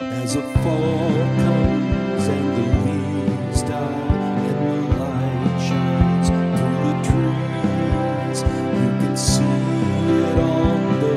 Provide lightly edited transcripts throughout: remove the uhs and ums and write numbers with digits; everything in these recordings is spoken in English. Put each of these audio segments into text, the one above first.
As a fall comes and the leaves die and the light shines through the trees, you can see it on the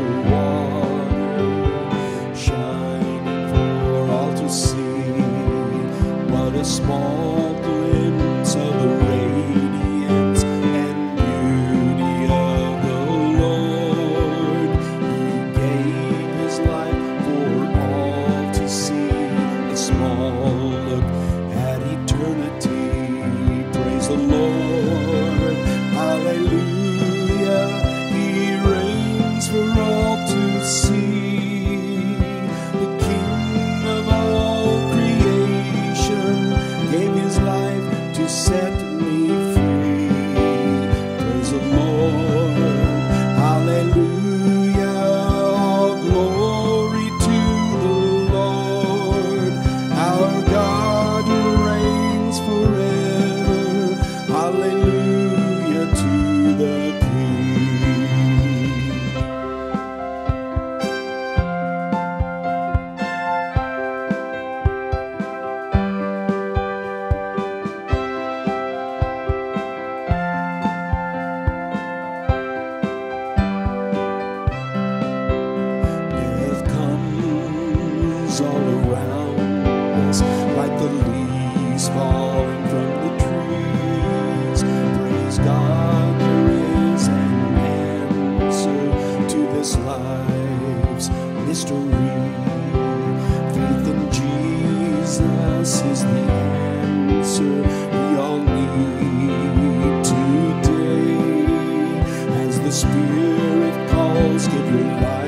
water, shining for all to see. What a small glimpse of the radiance and beauty of the Lord. He gave his life for all to see. A small look at eternity. Praise the Lord. Hallelujah. He reigns for all to see. The King of all creation gave his life to set me free. Praise the Lord. Hallelujah. All glory to the Lord. Our God reigns forever. Hallelujah to the King. Death comes all around us like the leaves falling from the trees. Praise God, there is an answer to this life's mystery. Faith in Jesus is the answer we all need today. As the Spirit calls, give your life